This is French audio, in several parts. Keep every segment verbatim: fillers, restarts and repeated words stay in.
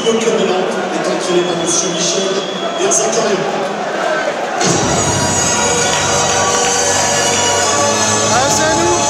Football Club de Nantes est entraîné par monsieur Michel Herzakarian. Ah, c'est à nous.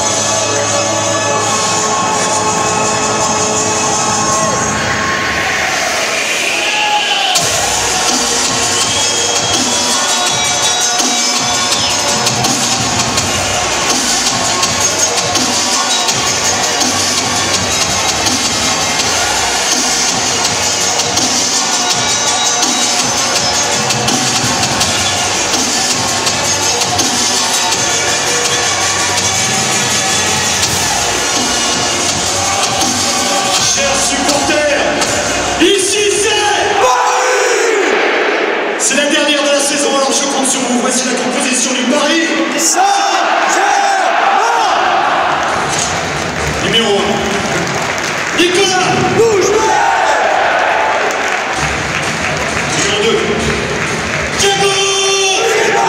C'est la dernière de la saison, alors je compte sur vous. Voici la composition du Paris Saint-Germain. Numéro un, Nicolas Bougelet. Numéro deux, Thiago Silva.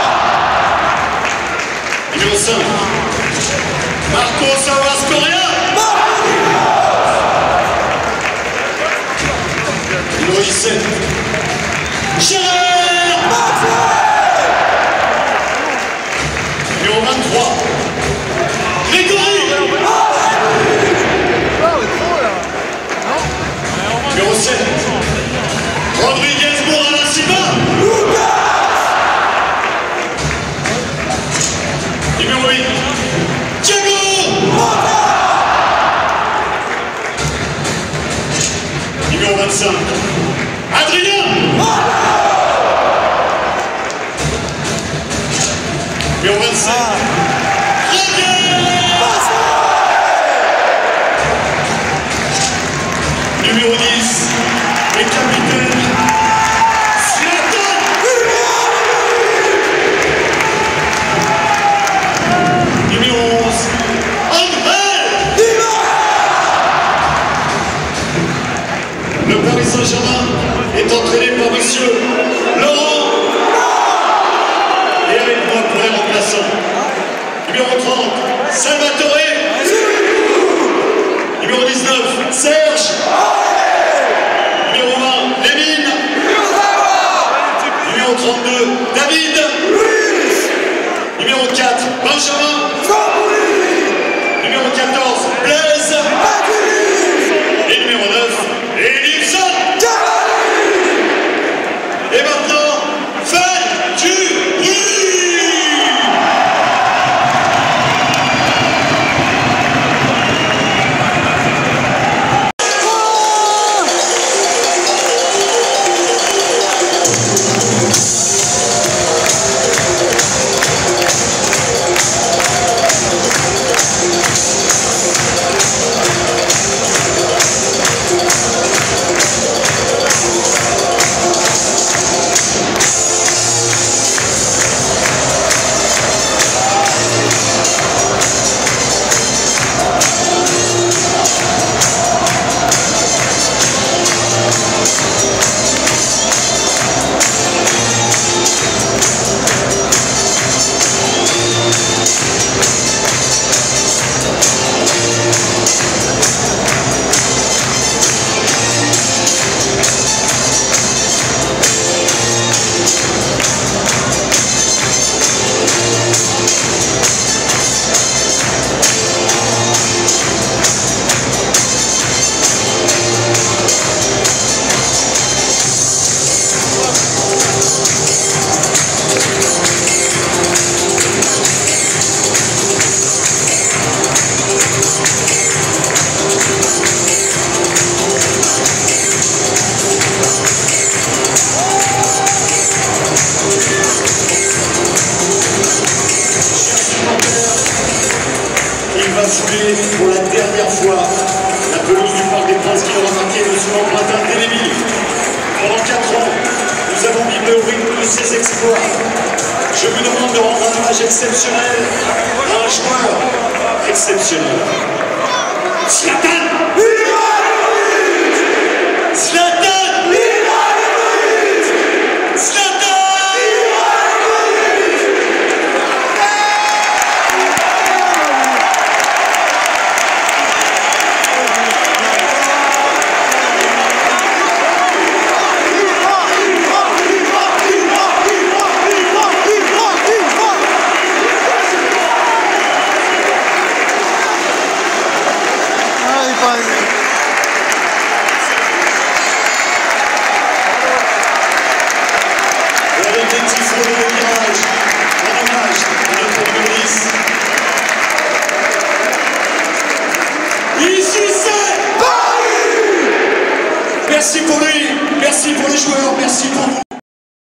Numéro cinq, Marcos Avascoria. Numéro dix-sept, Gérard Martin. Numéro vingt-trois, Grégory. Numéro sept, Rodriguez Moura Silva. Numéro huit, Thiago Motta. Numéro vingt-cinq, Adrien. Numéro vingt-sept, numéro dix, le capitaine Zlatan. Numéro onze, André. Le Paris Saint-Germain est entraîné par monsieur Laurent. Et avec moi pour les remplaçants, numéro trente, Salvatore. Numéro dix-neuf, Serge. Numéro vingt, Lévin. Numéro trente-deux, David. Numéro quatre, Benjamin. Numéro quatorze, Blaise. Et numéro neuf, Edilson. Et maintenant, faites du bruit. Pour la dernière fois, la pelouse du Parc des Princes qui aura marqué de son empreinte indélébile. Pendant quatre ans, nous avons vibré au rythme de ses exploits. Je vous demande de rendre un hommage exceptionnel à un joueur exceptionnel. Zlatan Ibrahimovic. Zlatan Ibrahimovic. Zlatan Ibrahimovic. Merci pour lui, merci pour les joueurs, merci pour vous.